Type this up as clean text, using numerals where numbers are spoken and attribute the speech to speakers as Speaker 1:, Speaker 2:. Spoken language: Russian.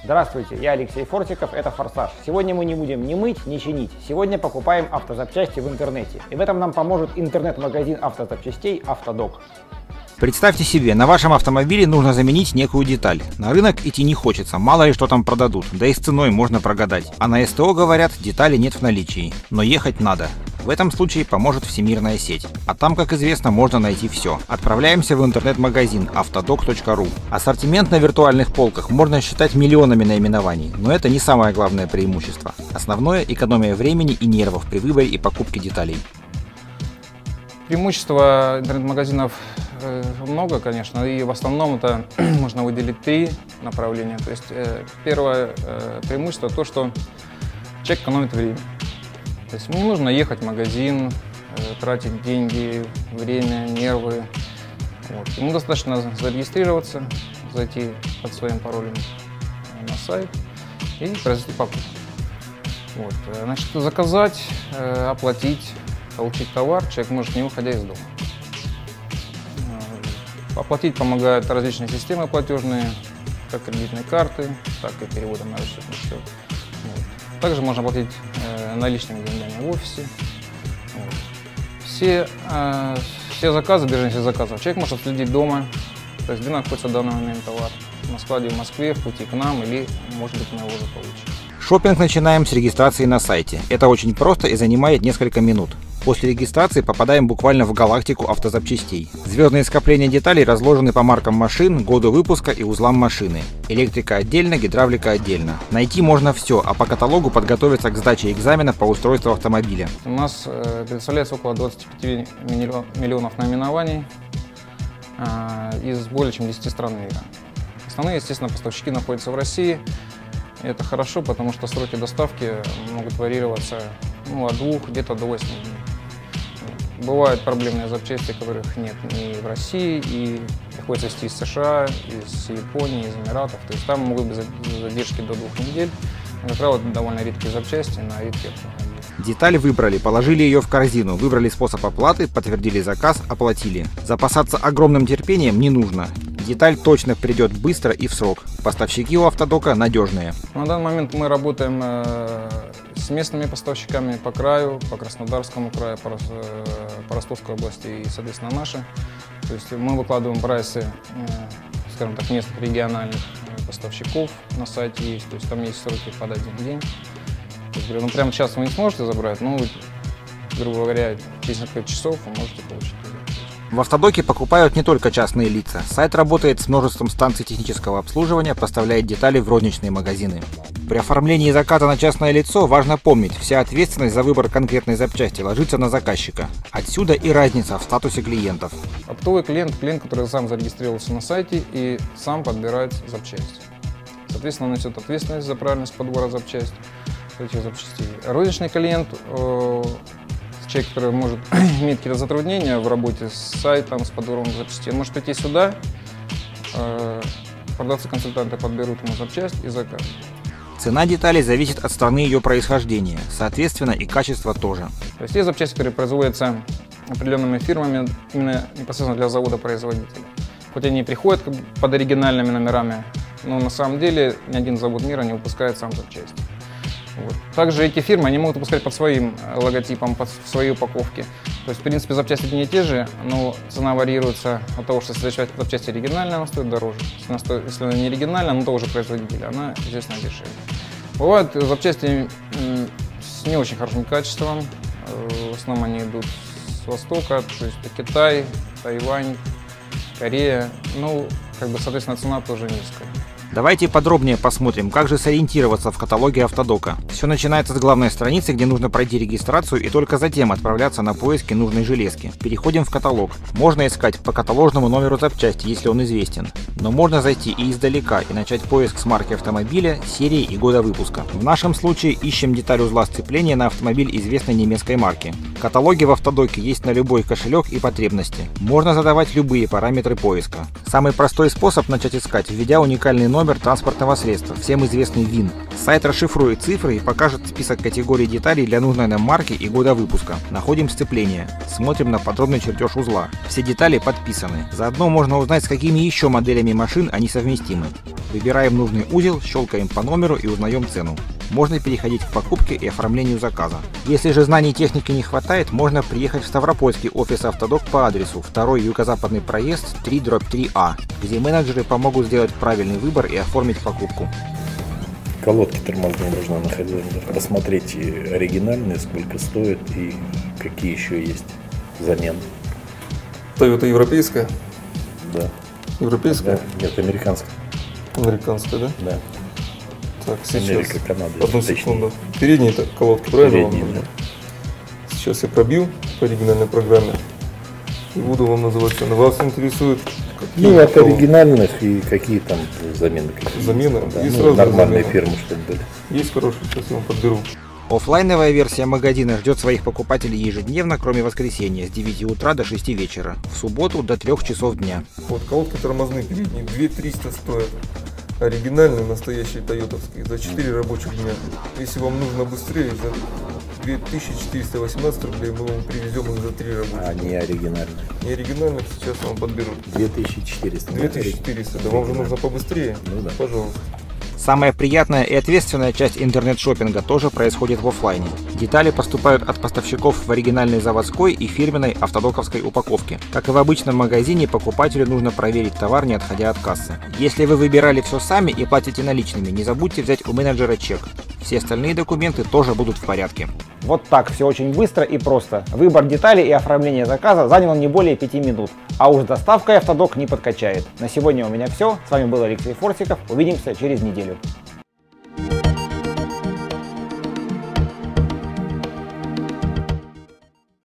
Speaker 1: Здравствуйте, я Алексей Фортиков, это «Форсаж». Сегодня мы не будем ни мыть, ни чинить. Сегодня покупаем автозапчасти в интернете. И в этом нам поможет интернет-магазин автозапчастей «Автодок».
Speaker 2: Представьте себе, на вашем автомобиле нужно заменить некую деталь. На рынок идти не хочется, мало ли что там продадут, да и с ценой можно прогадать. А на СТО говорят, детали нет в наличии, но ехать надо. В этом случае поможет всемирная сеть. А там, как известно, можно найти все. Отправляемся в интернет-магазин автодок.ру. Ассортимент на виртуальных полках можно считать миллионами наименований, но это не самое главное преимущество. Основное – экономия времени и нервов при выборе и покупке деталей.
Speaker 3: Преимущества интернет-магазинов много, конечно, и в основном это можно выделить три направления. То есть первое преимущество то, что человек экономит время. То есть ему не нужно ехать в магазин, тратить деньги, время, нервы. Вот. Ему достаточно зарегистрироваться, зайти под своим паролем на сайт и произвести покупку. Вот. Значит, заказать, оплатить, получить товар человек может, не выходя из дома. Оплатить помогают различные системы платежные, как кредитные карты, так и переводом на расчетный счет. Вот. Также можно оплатить наличными деньгами в офисе. Вот. Все заказы, бежать всех заказов, человек может отследить дома, то есть где находится данный момент товар, на складе в Москве, в пути к нам или, может быть, мы его уже получим.
Speaker 2: Шопинг начинаем с регистрации на сайте. Это очень просто и занимает несколько минут. После регистрации попадаем буквально в галактику автозапчастей. Звездные скопления деталей разложены по маркам машин, году выпуска и узлам машины. Электрика отдельно, гидравлика отдельно. Найти можно все, а по каталогу подготовиться к сдаче экзамена по устройству автомобиля.
Speaker 3: У нас представляется около 25 миллионов наименований из более чем 10 стран мира. Основные, естественно, поставщики находятся в России. И это хорошо, потому что сроки доставки могут варьироваться от 2 где-то до 8 дней. Бывают проблемные запчасти, которых нет ни в России, и приходится везти из США, из Японии, из Эмиратов. То есть там могут быть задержки до 2 недель. Но, как правило, это довольно редкие запчасти на редкие автомобили.
Speaker 2: Деталь выбрали, положили ее в корзину, выбрали способ оплаты, подтвердили заказ, оплатили. Запасаться огромным терпением не нужно. Деталь точно придет быстро и в срок. Поставщики у Автодока надежные.
Speaker 3: На данный момент мы работаем с местными поставщиками по краю, по Краснодарскому краю, по Ростовской области и, соответственно, наши. То есть мы выкладываем прайсы, скажем так, местных региональных поставщиков на сайте есть. То есть там есть сроки под один день. То есть, прямо сейчас вы не сможете забрать, но, грубо говоря, через несколько часов вы можете получить.
Speaker 2: В Автодоке покупают не только частные лица. Сайт работает с множеством станций технического обслуживания, поставляет детали в розничные магазины. При оформлении заказа на частное лицо важно помнить, вся ответственность за выбор конкретной запчасти ложится на заказчика. Отсюда и разница в статусе клиентов.
Speaker 3: Оптовый клиент, который сам зарегистрировался на сайте и сам подбирает запчасти. Соответственно, он несет ответственность за правильность подбора этих запчастей. Розничный клиент, человек, который может иметь какие-то затруднения в работе с сайтом, с подбором запчастей, может прийти сюда, продавцы-консультанты подберут ему запчасть и закажут.
Speaker 2: Цена деталей зависит от страны ее происхождения, соответственно и качество тоже.
Speaker 3: То есть есть запчасти, которые производятся определенными фирмами именно непосредственно для завода-производителя. Хоть они и приходят под оригинальными номерами, но на самом деле ни один завод мира не выпускает сам запчасти. Вот. Также эти фирмы они могут выпускать под своим логотипом, под своей упаковки. То есть, в принципе, запчасти не те же, но цена вариируется от того, что если запчасть оригинальная, она стоит дороже. Если она не оригинальная, но того же производителя, она, естественно, дешевле. Бывают запчасти с не очень хорошим качеством. В основном они идут с Востока, то есть это Китай, Тайвань, Корея. Соответственно, цена тоже низкая.
Speaker 2: Давайте подробнее посмотрим, как же сориентироваться в каталоге Автодока. Все начинается с главной страницы, где нужно пройти регистрацию и только затем отправляться на поиски нужной железки. Переходим в каталог. Можно искать по каталожному номеру запчасти, если он известен. Но можно зайти и издалека и начать поиск с марки автомобиля, серии и года выпуска. В нашем случае ищем деталь узла сцепления на автомобиль известной немецкой марки. Каталоги в Автодоке есть на любой кошелек и потребности. Можно задавать любые параметры поиска. Самый простой способ начать искать, введя уникальный номер номер транспортного средства, всем известный ВИН. Сайт расшифрует цифры и покажет список категорий деталей для нужной нам марки и года выпуска. Находим сцепление, смотрим на подробный чертеж узла. Все детали подписаны. Заодно можно узнать, с какими еще моделями машин они совместимы. Выбираем нужный узел, щелкаем по номеру и узнаем цену. Можно переходить к покупке и оформлению заказа. Если же знаний техники не хватает, можно приехать в Ставропольский офис Автодок по адресу 2-й юго-западный проезд 3/3А, где менеджеры помогут сделать правильный выбор и оформить покупку.
Speaker 4: Колодки тормозные нужно находить, посмотреть оригинальные, сколько стоят и какие еще есть замены.
Speaker 5: Toyota европейская?
Speaker 4: Да.
Speaker 5: Европейская?
Speaker 4: Да. Нет, американская.
Speaker 5: Американская, да?
Speaker 4: Да.
Speaker 5: Так, сейчас.
Speaker 4: Америка, Канада.
Speaker 5: Одну секунду. Передние колодки, правильно?
Speaker 4: Передние, да.
Speaker 5: Сейчас я пробью по оригинальной программе и буду вам называть цены. Вас интересует?
Speaker 4: Ну, от оригинальных и какие там замены.
Speaker 5: Замены?
Speaker 4: Да,
Speaker 5: Есть
Speaker 4: ну, нормальные
Speaker 5: замены.
Speaker 4: фирмы, чтобы были.
Speaker 5: Есть хорошие, сейчас я вам подберу.
Speaker 2: Оффлайновая версия магазина ждет своих покупателей ежедневно, кроме воскресенья, с 9 утра до 6 вечера, в субботу до 3 часов дня.
Speaker 5: Вот колодки тормозные передние, 2300 стоят. Оригинальные, настоящие тойотовские, за 4 рабочих дня. Если вам нужно быстрее, за 2418 рублей мы вам привезем их за 3 рабочих.
Speaker 4: А не оригинальные.
Speaker 5: Не оригинальных сейчас вам подберут.
Speaker 4: 2400.
Speaker 5: 2400, да вам же нужно побыстрее?
Speaker 4: Ну да.
Speaker 5: Пожалуйста.
Speaker 2: Самая приятная и ответственная часть интернет-шоппинга тоже происходит в оффлайне. Детали поступают от поставщиков в оригинальной заводской и фирменной автодоковской упаковке. Как и в обычном магазине, покупателю нужно проверить товар, не отходя от кассы. Если вы выбирали все сами и платите наличными, не забудьте взять у менеджера чек. Все остальные документы тоже будут в порядке.
Speaker 1: Вот так, все очень быстро и просто. Выбор деталей и оформление заказа занял не более 5 минут. А уж доставкой Автодок не подкачает. На сегодня у меня все. С вами был Алексей Форсиков. Увидимся через неделю.